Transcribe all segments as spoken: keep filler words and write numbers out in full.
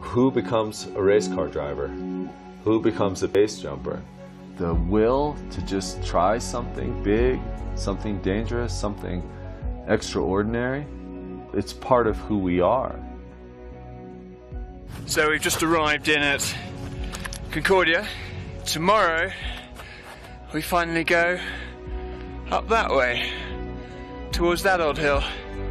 Who becomes a race car driver? Who becomes a base jumper? The will to just try something big, something dangerous, something extraordinary, it's part of who we are. So we've just arrived in at Concordia. Tomorrow we finally go up that way, towards that old hill.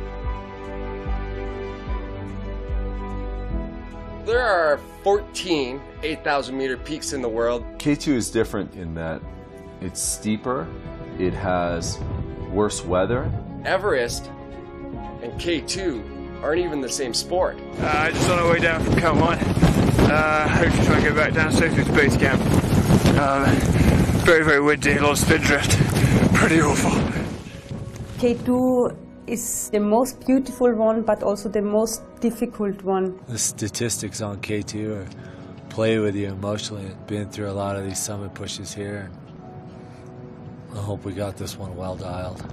There are fourteen eight thousand meter peaks in the world. K two is different in that it's steeper, it has worse weather. Everest and K two aren't even the same sport. Uh, just on our way down from Camp one. Uh, hope to try and get back down safely to base camp. Uh, very, very windy, a lot of spindrift. Pretty awful. K two is the most beautiful one, but also the most difficult one. The statistics on K two are play with you emotionally. Been through a lot of these summit pushes here. I hope we got this one well dialed.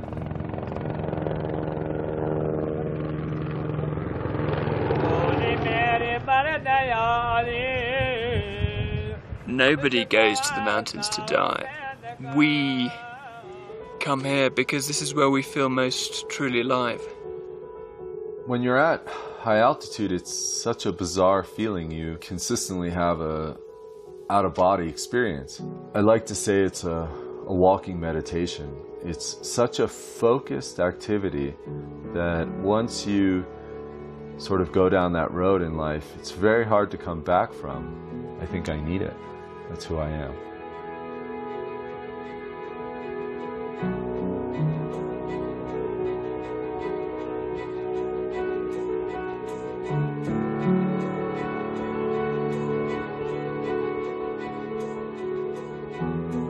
Nobody goes to the mountains to die. We come here because this is where we feel most truly alive. When you're at high altitude, it's such a bizarre feeling. You consistently have a out-of-body experience. I like to say it's a, a walking meditation. It's such a focused activity that once you sort of go down that road in life, it's very hard to come back from. I think I need it. That's who I am. Thank you.